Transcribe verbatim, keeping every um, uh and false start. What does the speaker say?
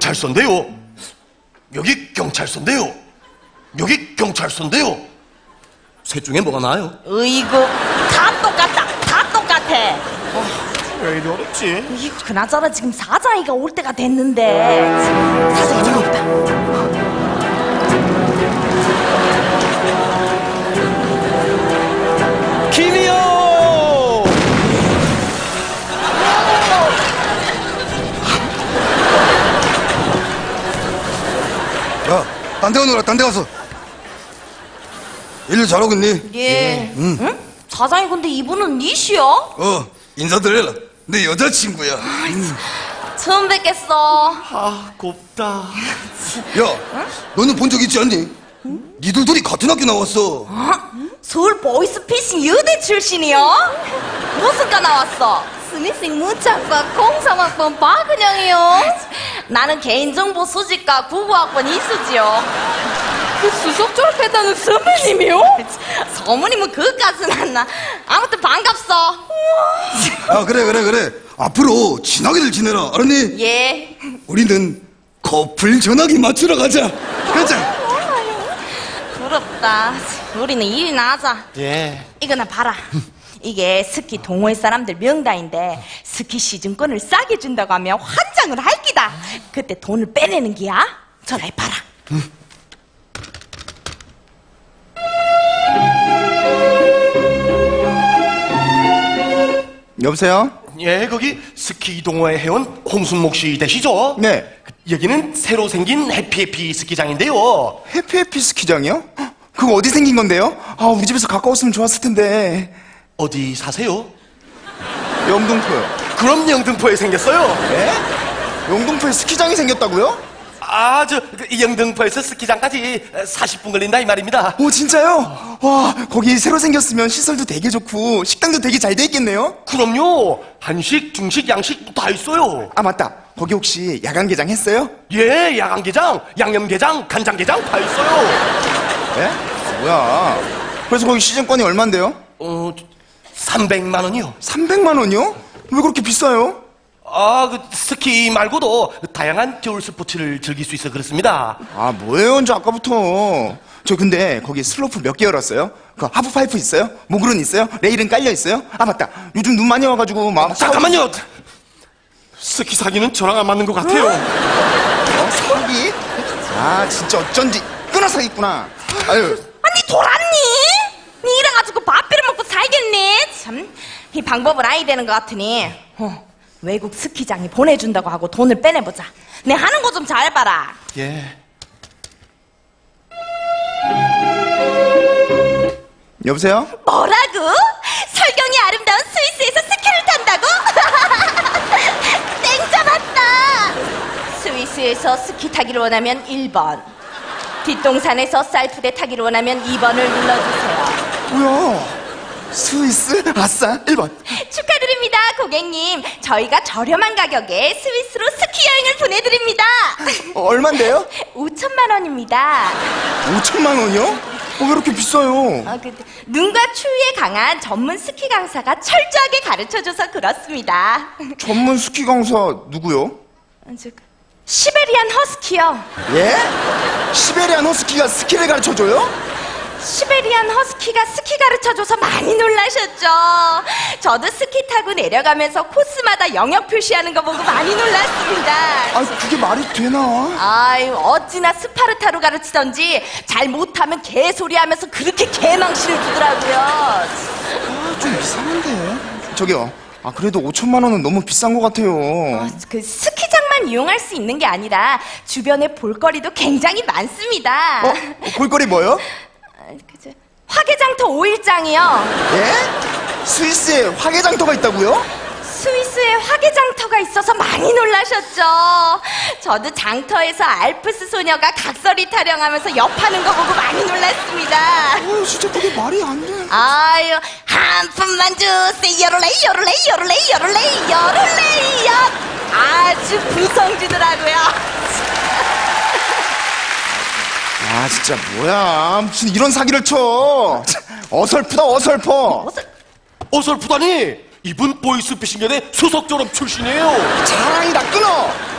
경찰서인데요. 여기 경찰서인데요. 여기 경찰서인데요. 셋 중에 뭐가 나아요? 으이구, 다 똑같다. 다 똑같아. 왜 이리 어렵지? 이거 그나저나 지금 사장이가 올 때가 됐는데. 사장이 저기 있다. 김이요! 야, 딴 데 가노라, 딴 데 가서. 일 잘하고 있니? 예. 응? 응? 사장이 근데 이분은 니시여? 어, 인사드려라. 내 여자친구야. 처음 뵙겠어. 아, 곱다. 야, 너는 본 적 있지 않니? 니들 둘이 같은 학교 나왔어. 어? 서울 보이스피싱 여대 출신이요? 무슨 과 나왔어? 스미싱 문창과 공삼학번 박은영이요. 나는 개인정보 수집과 국어학번 이수지요. 그 수석 졸업했다는 선배님이요? 서무님은 그까진 않나. 아무튼 반갑소. 아, 그래, 그래, 그래. 앞으로 친하게들 지내라. 알았니? 예. 우리는 커플 전화기 맞추러 가자. 가자. 부럽다. 우리는 일이나 하자. 예. 이거나 봐라. 이게 스키 동호회 사람들 명단인데 스키 시즌권을 싸게 준다고 하면 환장을 할 기다. 그때 돈을 빼내는 기야. 전화해봐라. 응. 여보세요? 예, 거기 스키 동호회 회원 홍순목 씨 되시죠? 네. 여기는 새로 생긴 해피해피 스키장인데요. 해피해피 스키장이요? 그거 어디 생긴 건데요? 아, 우리 집에서 가까웠으면 좋았을 텐데. 어디 사세요? 영등포요. 그럼 영등포에 생겼어요. 네? 영등포에 스키장이 생겼다고요? 아, 저 그 영등포에서 스키장까지 사십 분 걸린다 이 말입니다. 오, 진짜요? 와, 거기 새로 생겼으면 시설도 되게 좋고 식당도 되게 잘 돼 있겠네요? 그럼요. 한식, 중식, 양식 다 있어요. 아, 맞다. 거기 혹시 야간 개장 했어요? 예, 야간게장, 양념게장, 간장게장 다 있어요. 네? 뭐야. 그래서 거기 시즌권이 얼만데요? 어, 삼백만 원이요. 삼백만 원이요? 왜 그렇게 비싸요? 아, 그 스키 말고도 다양한 겨울 스포츠를 즐길 수 있어 그렇습니다. 아, 뭐예요, 언제 아까부터. 저 근데 거기 슬로프 몇 개 열었어요? 그 하프파이프 있어요? 모글은 있어요? 레일은 깔려 있어요? 아, 맞다. 요즘 눈 많이 와가지고 막 잠깐만요. 스키 사기는 저랑 안 맞는 것 같아요. 어? 사기? 아, 진짜 어쩐지 끊어사기구나. 아유. 아니 돌았니? 니 이래가지고 밥비를 먹고 살겠니? 참, 이 방법은 아니 되는 것 같으니 어, 외국 스키장이 보내준다고 하고 돈을 빼내보자. 내 하는 거 좀 잘 봐라. 예. 여보세요? 뭐라고? 설경이 아름다운 스위스에서 스키를 탄다고? 땡 잡았다. 스위스에서 스키 타기를 원하면 일 번, 뒷동산에서 쌀푸대 타기를 원하면 이 번을 눌러주세요. 뭐야? 스위스? 아싸, 일 번. 축하드립니다, 고객님. 저희가 저렴한 가격에 스위스로 스키 여행을 보내드립니다. 어, 얼만데요? 오천만 원입니다. 오천만 원이요? 어, 왜 이렇게 비싸요? 어, 그, 눈과 추위에 강한 전문 스키 강사가 철저하게 가르쳐줘서 그렇습니다. 전문 스키 강사 누구요? 어, 저, 시베리안 허스키요. 예? 시베리안 허스키가 스키를 가르쳐줘요? 시베리안 허스키가 스키 가르쳐줘서 많이 놀라셨죠. 저도 스키 타고 내려가면서 코스마다 영역 표시하는 거 보고 많이 놀랐습니다. 아, 그게 말이 되나? 아유, 어찌나 스파르타로 가르치던지 잘 못하면 개소리 하면서 그렇게 개망신을 주더라고요. 아, 좀 이상한데. 저기요. 아, 그래도 오천만 원은 너무 비싼 것 같아요. 어, 그 스키장만 이용할 수 있는 게 아니라 주변에 볼거리도 굉장히 많습니다. 어? 볼거리 뭐요? 그죠. 화개장터 오 일장이요. 예? 스위스에 화개장터가 있다고요? 스위스에 화개장터가 있어서 많이 놀라셨죠. 저도 장터에서 알프스 소녀가 각설이 타령하면서 옆하는 거 보고 많이 놀랐습니다. 아, 진짜 그게 말이 안 돼. 아유, 한 푼만 주세요. 요롤레이 요롤레이 요롤레이 요롤레이 요롤레이요. 아주 부성지더라고요. 아, 진짜 뭐야. 무슨 이런 사기를 쳐. 어설프다, 어설퍼. 어서... 어설프다니. 이분 보이스피싱연의 수석 졸업 출신이에요. 자랑이다, 끊어.